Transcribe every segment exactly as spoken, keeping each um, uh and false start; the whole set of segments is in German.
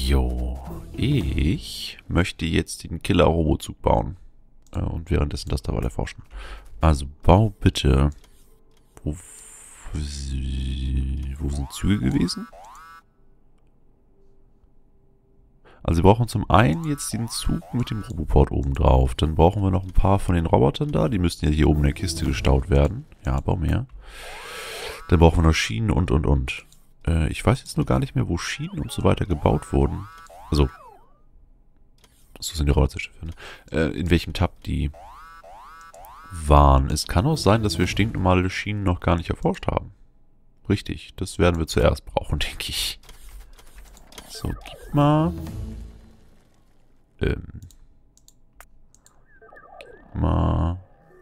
Jo, ich möchte jetzt den Killer-Robozug bauen. Äh, und währenddessen das dabei erforschen. Also bau bitte... Wo, wo sind Züge gewesen? Also wir brauchen zum einen jetzt den Zug mit dem Roboport oben drauf. Dann brauchen wir noch ein paar von den Robotern da. Die müssten ja hier oben in der Kiste gestaut werden. Ja, bau mehr. Dann brauchen wir noch Schienen und, und, und. Äh, ich weiß jetzt nur gar nicht mehr, wo Schienen und so weiter gebaut wurden. Also. So sind die Roboterschiffe, ne? Äh, in welchem Tab die waren. Es kann auch sein, dass wir stinknormale Schienen noch gar nicht erforscht haben. Richtig, das werden wir zuerst brauchen, denke ich. So, gib mal. Ähm. Gib mal.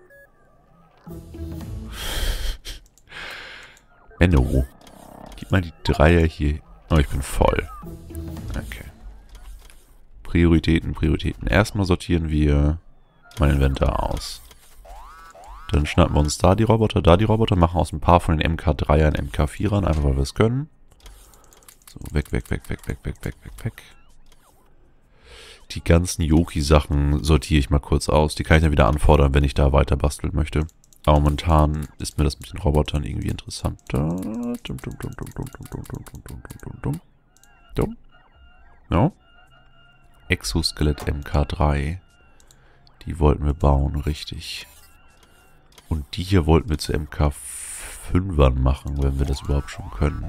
Enno. Gib mal die Dreier hier. Oh, ich bin voll. Okay. Prioritäten, Prioritäten. Erstmal sortieren wir mein Inventar aus. Dann schnappen wir uns da die Roboter, da die Roboter, machen aus ein paar von den M K dreiern M K vierern, einfach weil wir es können. So, weg, weg, weg, weg, weg, weg, weg, weg, weg. Die ganzen Yoki-Sachen sortiere ich mal kurz aus. Die kann ich dann wieder anfordern, wenn ich da weiter basteln möchte. Aber momentan ist mir das mit den Robotern irgendwie interessanter. Dum, dum, dum, dum, dum, dum, dum, dum, dum, dum, dum. Dumm. No. Exoskelett M K drei. Die wollten wir bauen, richtig. Und die hier wollten wir zu M K fünfern machen, wenn wir das überhaupt schon können.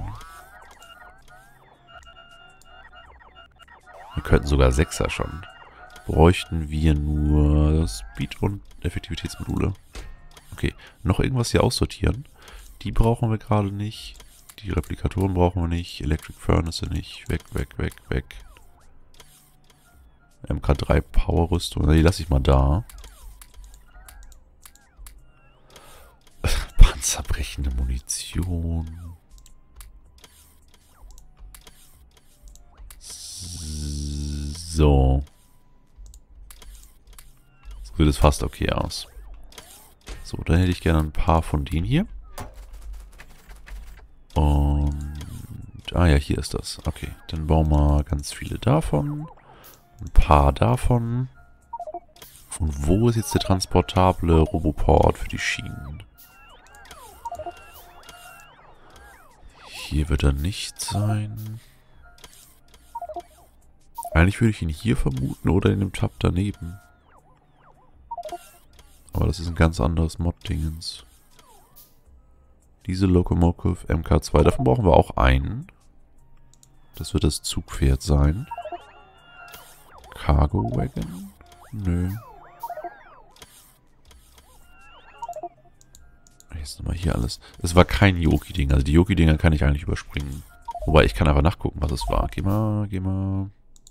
Wir könnten sogar Sechser schon. Bräuchten wir nur Speed- und Effektivitätsmodule. Okay, noch irgendwas hier aussortieren. Die brauchen wir gerade nicht. Die Replikatoren brauchen wir nicht. Electric Furnace nicht. Weg, weg, weg, weg. M K drei Power-Rüstung. Die lasse ich mal da. Panzerbrechende Munition. So. So sieht es fast okay aus. So, dann hätte ich gerne ein paar von denen hier. Und... Ah ja, hier ist das. Okay, dann bauen wir ganz viele davon. Ein paar davon. Und wo ist jetzt der transportable Roboport für die Schienen? Hier wird er nicht sein. Eigentlich würde ich ihn hier vermuten oder in dem Tab daneben. Aber das ist ein ganz anderes Mod-Dingens. Diese Locomotive M K zwei, davon brauchen wir auch einen. Das wird das Zugpferd sein. Cargo Wagon? Nö. Jetzt nochmal hier alles. Es war kein Yoki-Ding. Also die Yoki-Dinger kann ich eigentlich überspringen. Wobei, ich kann einfach nachgucken, was es war. Geh mal, geh mal.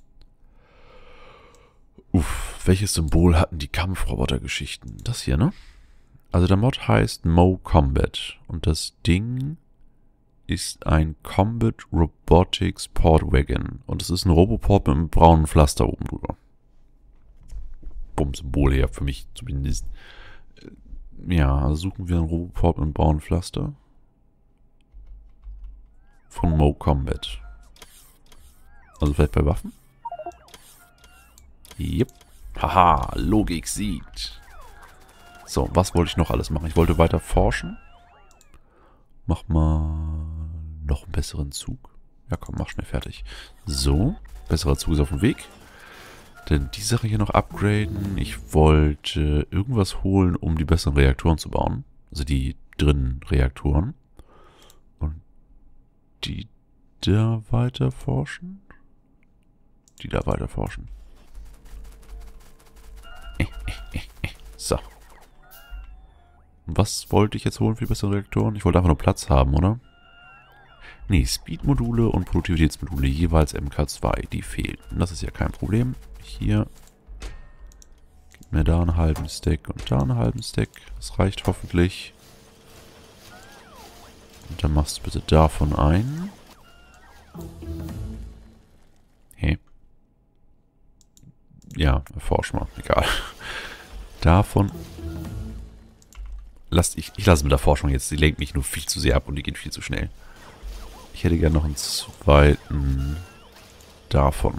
Uff, welches Symbol hatten die Kampfroboter-Geschichten? Das hier, ne? Also der Mod heißt Mo Combat. Und das Ding ist ein Combat Robotics Port Wagon. Und es ist ein Roboport mit einem braunen Pflaster oben drüber. Bumm, Symbol her, für mich zumindest. Ja, also suchen wir einen Roboport mit einem braunen Pflaster. Von Mo Combat. Also vielleicht bei Waffen? Yep. Haha, Logik siegt. So, was wollte ich noch alles machen? Ich wollte weiter forschen. Mach mal noch einen besseren Zug. Ja komm, mach schnell fertig. So, besserer Zug ist auf dem Weg. Dann die Sache hier noch upgraden. Ich wollte irgendwas holen, um die besseren Reaktoren zu bauen. Also die drinnen Reaktoren. Und die da weiter forschen. Die da weiter forschen. So. Und was wollte ich jetzt holen für die besseren Reaktoren? Ich wollte einfach nur Platz haben, oder? Nee, Speed-Module und Produktivitätsmodule, jeweils M K zwei, die fehlten. Das ist ja kein Problem. Hier. Gib mir da einen halben Stack und da einen halben Stack. Das reicht hoffentlich. Und dann machst du bitte davon einen. Hey. Ja, erforsch mal. Egal. Davon. Lass, ich, ich lasse mit der Forschung jetzt. Die lenkt mich nur viel zu sehr ab und die geht viel zu schnell. Ich hätte gerne noch einen zweiten davon.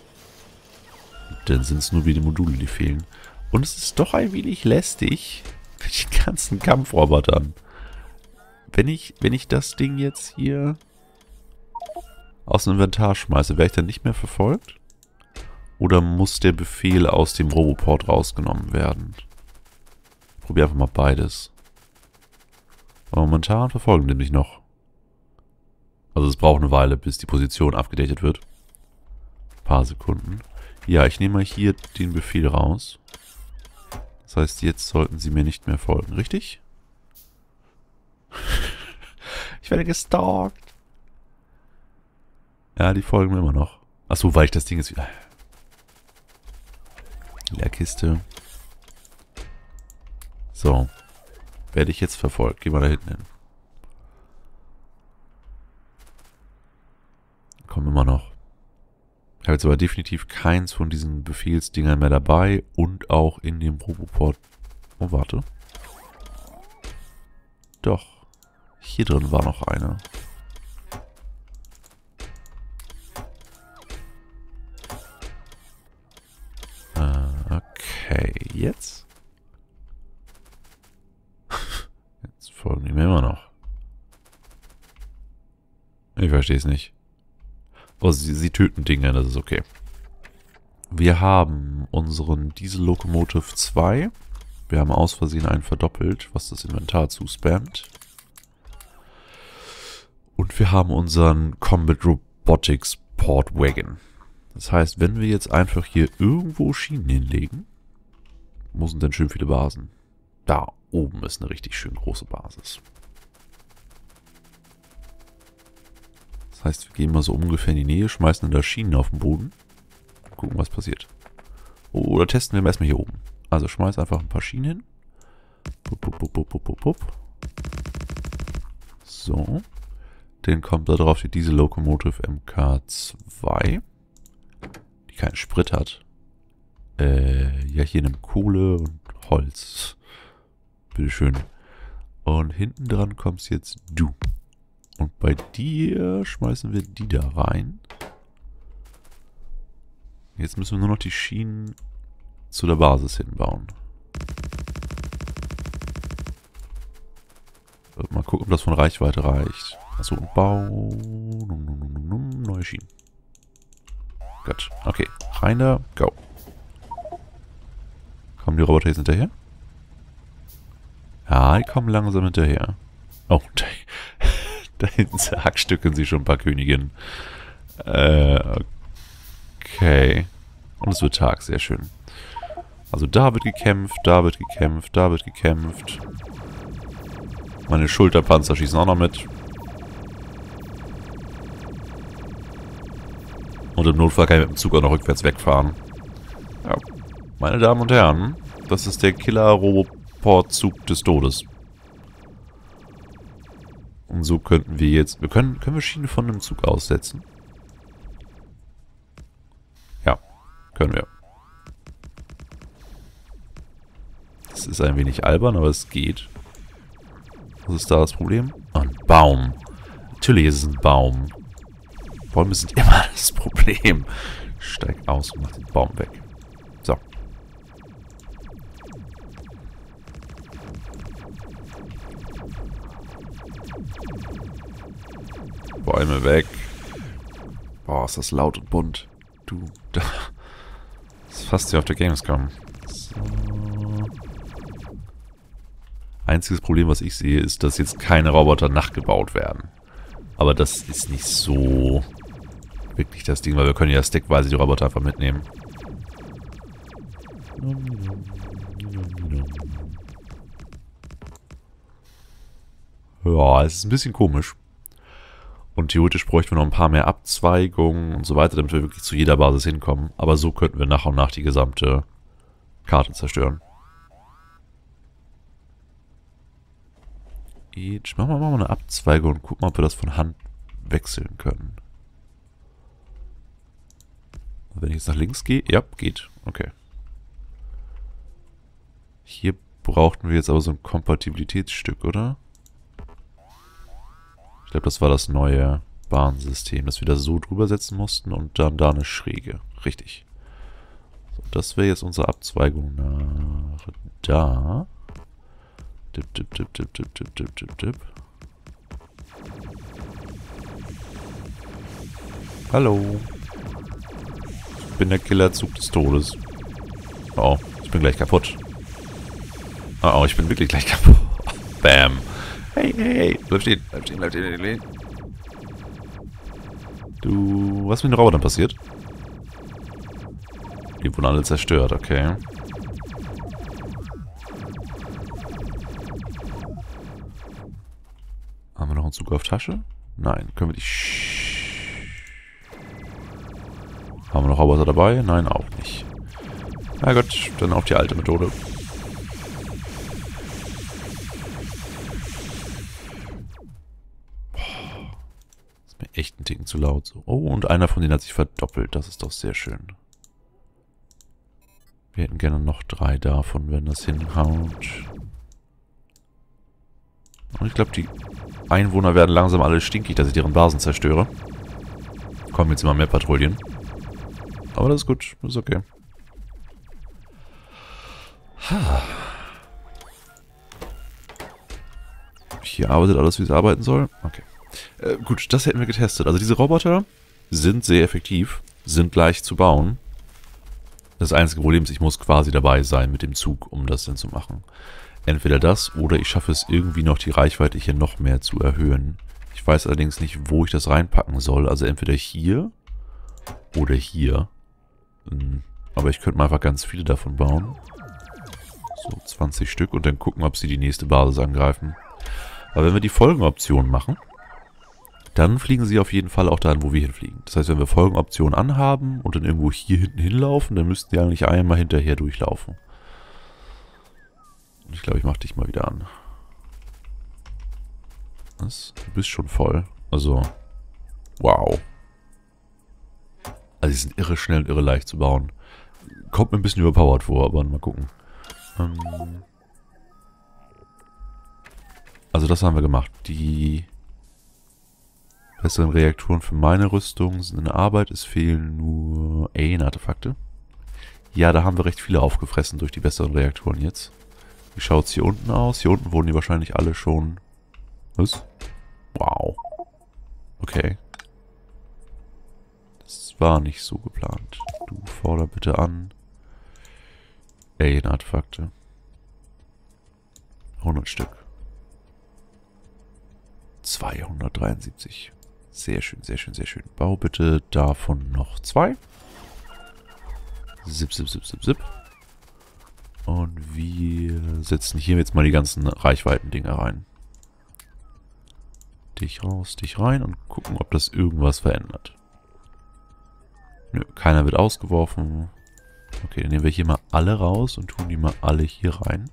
Dann sind es nur wieder die Module, die fehlen. Und es ist doch ein wenig lästig mit den ganzen Kampfrobotern. Wenn ich, wenn ich das Ding jetzt hier aus dem Inventar schmeiße, wäre ich dann nicht mehr verfolgt? Oder muss der Befehl aus dem Roboport rausgenommen werden? Ich probiere einfach mal beides. Aber momentan verfolgen die mich noch. Also es braucht eine Weile, bis die Position abgedatet wird. Ein paar Sekunden. Ja, ich nehme mal hier den Befehl raus. Das heißt, jetzt sollten sie mir nicht mehr folgen, richtig? Ich werde gestalkt. Ja, die folgen mir immer noch. Achso, weil ich das Ding jetzt wieder... Leerkiste. So. Werde ich jetzt verfolgt. Geh mal da hinten hin. Kommen immer noch. Ich habe jetzt aber definitiv keins von diesen Befehlsdingern mehr dabei und auch in dem Roboport. Oh, warte. Doch. Hier drin war noch eine. Äh, okay, jetzt? Jetzt folgen die mir immer noch. Ich verstehe es nicht. Oh, sie, sie töten Dinge, das ist okay. Wir haben unseren Diesel Locomotive zwei. Wir haben aus Versehen einen verdoppelt, was das Inventar zuspammt. Und wir haben unseren Combat Robotics Port Wagon. Das heißt, wenn wir jetzt einfach hier irgendwo Schienen hinlegen, wo sind denn schön viele Basen? Da oben ist eine richtig schön große Basis. Das heißt, wir gehen mal so ungefähr in die Nähe, schmeißen da Schienen auf den Boden. Gucken, was passiert. Oder testen wir erstmal hier oben. Also schmeiß einfach ein paar Schienen hin. Pup, pup, pup, pup, pup, pup. So. Dann kommt da drauf die Diesel Locomotive M K zwei. Die keinen Sprit hat. Äh, ja, hier nimmt Kohle und Holz. Bitteschön. Und hinten dran kommst jetzt du. Und bei dir schmeißen wir die da rein. Jetzt müssen wir nur noch die Schienen zu der Basis hinbauen. Mal gucken, ob das von Reichweite reicht. Achso, und Bau. Neue Schienen. Gut. Okay. Rein da. Go. Kommen die Roboter jetzt hinterher? Ja, die kommen langsam hinterher. Oh, da, da hinten zerhackstücken sie schon ein paar Königinnen. Äh, okay. Und es wird Tag, sehr schön. Also da wird gekämpft, da wird gekämpft, da wird gekämpft. Meine Schulterpanzer schießen auch noch mit. Und im Notfall kann ich mit dem Zug auch noch rückwärts wegfahren. Ja. Meine Damen und Herren, das ist der Killer-Roboport-Zug des Todes. Und so könnten wir jetzt... Wir können, können wir Schienen von einem Zug aussetzen? Ja, können wir. Das ist ein wenig albern, aber es geht. Was ist da das Problem? Oh, ein Baum. Natürlich ist es ein Baum. Bäume sind immer das Problem. Steig aus und mach den Baum weg. So. Bäume weg. Boah, ist das laut und bunt. Du, da. Das ist fast wie auf der Gamescom. So. Einziges Problem, was ich sehe, ist, dass jetzt keine Roboter nachgebaut werden. Aber das ist nicht so wirklich das Ding, weil wir können ja stackweise die Roboter einfach mitnehmen. Ja, es ist ein bisschen komisch. Und theoretisch bräuchten wir noch ein paar mehr Abzweigungen und so weiter, damit wir wirklich zu jeder Basis hinkommen. Aber so könnten wir nach und nach die gesamte Karte zerstören. Jetzt machen wir mal eine Abzweigung und gucken, ob wir das von Hand wechseln können. Wenn ich jetzt nach links gehe, ja, geht. Okay. Hier brauchten wir jetzt aber so ein Kompatibilitätsstück, oder? Ich glaube, das war das neue. Bahnsystem, das wir da so drüber setzen mussten und dann da eine Schräge. Richtig. So, das wäre jetzt unsere Abzweigung nach da. Dip, dip, dip, dip, dip, dip, dip, dip, dip. Hallo. Ich bin der Killerzug des Todes. Oh, ich bin gleich kaputt. Oh, oh, ich bin wirklich gleich kaputt. Bam. Hey, hey, hey. Bleib stehen, bleib stehen, bleib stehen, bleib stehen. Du, was ist mit den Robotern passiert? Die wurden alle zerstört, okay. Haben wir noch einen Zug auf Tasche? Nein, können wir die... Haben wir noch Roboter dabei? Nein, auch nicht. Na gut, dann auf die alte Methode. Ist mir echt ein Ticken zu laut. So. Oh, und einer von denen hat sich verdoppelt. Das ist doch sehr schön. Wir hätten gerne noch drei davon, wenn das hinhaut. Und ich glaube, die Einwohner werden langsam alle stinkig, dass ich deren Basen zerstöre. Kommen jetzt immer mehr Patrouillen. Aber das ist gut, das ist okay. Hier arbeitet alles, wie es arbeiten soll. Okay. Äh, gut, das hätten wir getestet. Also diese Roboter sind sehr effektiv, sind leicht zu bauen. Das einzige Problem ist, ich muss quasi dabei sein mit dem Zug, um das dann zu machen. Entweder das oder ich schaffe es irgendwie noch, die Reichweite hier noch mehr zu erhöhen. Ich weiß allerdings nicht, wo ich das reinpacken soll. Also entweder hier oder hier. Aber ich könnte mal einfach ganz viele davon bauen. So, zwanzig Stück und dann gucken, ob sie die nächste Basis angreifen. Aber wenn wir die Folgenoption machen, dann fliegen sie auf jeden Fall auch dahin, wo wir hinfliegen. Das heißt, wenn wir Folgenoption anhaben und dann irgendwo hier hinten hinlaufen, dann müssten die eigentlich einmal hinterher durchlaufen. Und ich glaube, ich mache dich mal wieder an. Was? Du bist schon voll. Also, wow. Also, die sind irre schnell und irre leicht zu bauen. Kommt mir ein bisschen überpowered vor, aber mal gucken. Ähm also, das haben wir gemacht. Die besseren Reaktoren für meine Rüstung sind in der Arbeit. Es fehlen nur Alien-Artefakte. Ja, da haben wir recht viele aufgefressen durch die besseren Reaktoren jetzt. Wie schaut es hier unten aus? Hier unten wurden die wahrscheinlich alle schon... Was? Wow. Okay. Das war nicht so geplant. Du forder bitte an. Alien-Artefakte. hundert Stück. zweihundertdreiundsiebzig. Sehr schön, sehr schön, sehr schön. Bau bitte davon noch zwei. Zip, zip, zip, zip, zip. Und wir setzen hier jetzt mal die ganzen Reichweiten-Dinger rein. Dich raus, dich rein und gucken, ob das irgendwas verändert. Nö, keiner wird ausgeworfen. Okay, dann nehmen wir hier mal alle raus und tun die mal alle hier rein.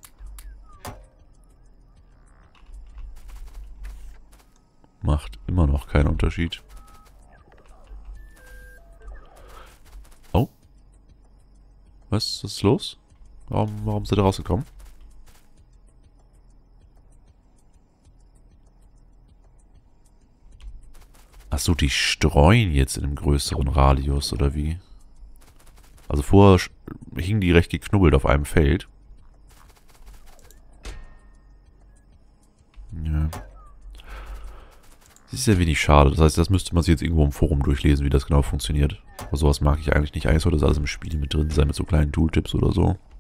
Macht immer noch keinen Unterschied. Oh. Was ist los? Warum, warum sind ihr rausgekommen? Achso, die streuen jetzt in einem größeren Radius, oder wie? Also vorher hingen die recht geknubbelt auf einem Feld. Ja. Das ist ja wenig schade. Das heißt, das müsste man sich jetzt irgendwo im Forum durchlesen, wie das genau funktioniert. Aber sowas mag ich eigentlich nicht. Eigentlich sollte das alles im Spiel mit drin sein, mit so kleinen Tooltips oder so.